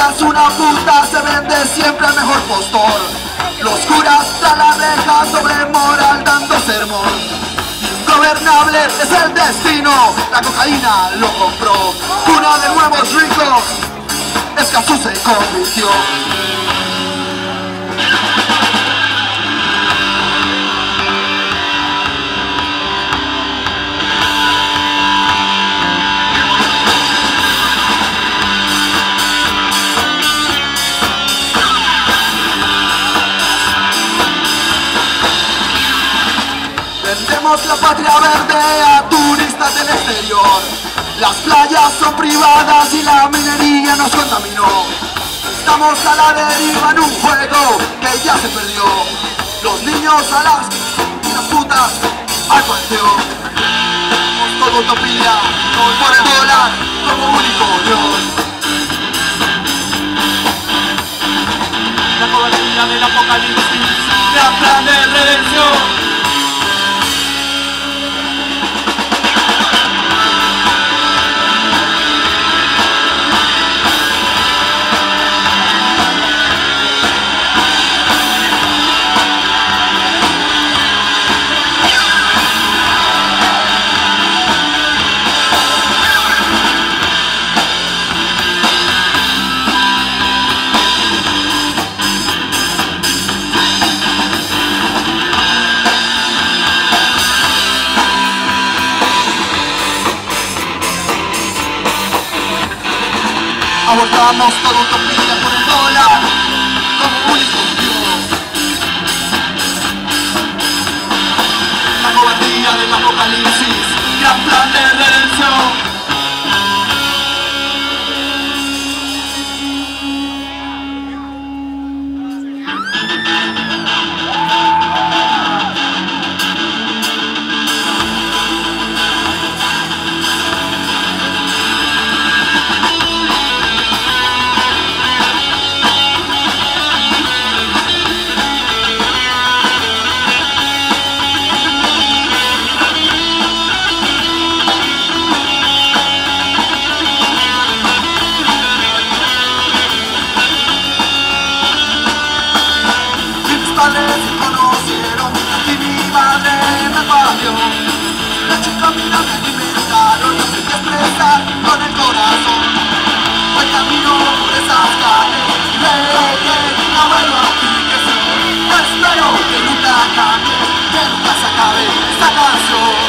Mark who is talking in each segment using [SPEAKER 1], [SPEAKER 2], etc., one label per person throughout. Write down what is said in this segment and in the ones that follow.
[SPEAKER 1] es una puta, se vende siempre al mejor postor. Los curas tras la reja sobre moral dando sermón. Ingobernable es el destino, la cocaína lo compró. Cuna de nuevos ricos, Escazú se convirtió. Vendemos la patria verde a turistas del exterior. Las playas son privadas y la minería nos contaminó. Estamos a la deriva en un juego que ya se perdió. Los niños a las putas al panteón. Somos todo utopía, por el dólar como único Dios.
[SPEAKER 2] La cobardía del apocalipsis, gran plan de redención.
[SPEAKER 1] Abortamos toda utopía por el dólar como único Dios.
[SPEAKER 2] La cobardía del apocalipsis, gran plan de redención.
[SPEAKER 1] Se conocieron y mi madre me parió. La chica mira me alimentaron y sé que expresar con el corazón. Hoy camino por esas calles y veo que no vuelvo aquí que soy. Espero que nunca cambie, que nunca se acabe esta canción.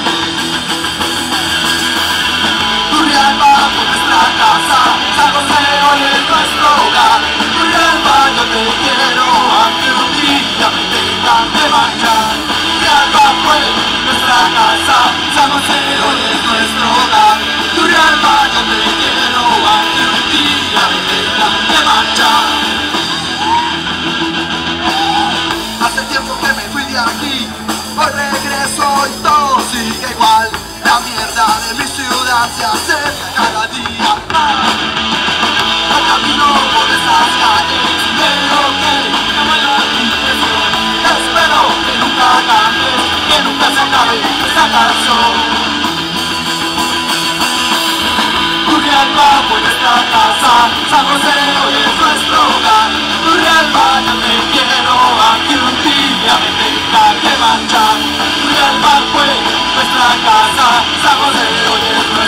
[SPEAKER 1] Turrialba por nuestra casa, San José hoy es nuestro hogar. Turrialba yo te quiero aunque un día me tengan que marchar. Turrialba fue nuestra casa, San José hoy es nuestro hogar. Turrialba yo te quiero aunque un día me tengan que marchar. Hace tiempo que me fui de aquí, hoy regreso y todo sigue igual. La mierda de mi ciudad se acerca cada día más. Yo camino por esas calles y veo que no me da impresión. Espero que nunca cambie, que nunca se acabe esta canción. Turrialba fue nuestra casa, San José hoy es nuestro hogar. Turrialba yo te quiero aunque un día me tenga que marchar. Turrialba fue nuestra casa, San José hoy es nuestro hogar.